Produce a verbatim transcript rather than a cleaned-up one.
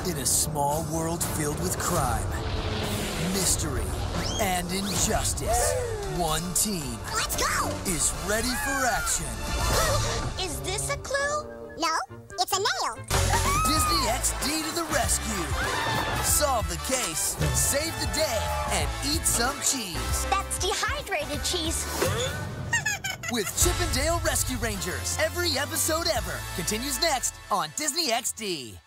In a small world filled with crime, mystery, and injustice, one team Let's go! is ready for action. Is this a clue? No, it's a nail. Disney X D to the rescue. Solve the case, save the day, and eat some cheese. That's dehydrated cheese. With Chip and Dale Rescue Rangers. Every episode ever continues next on Disney X D.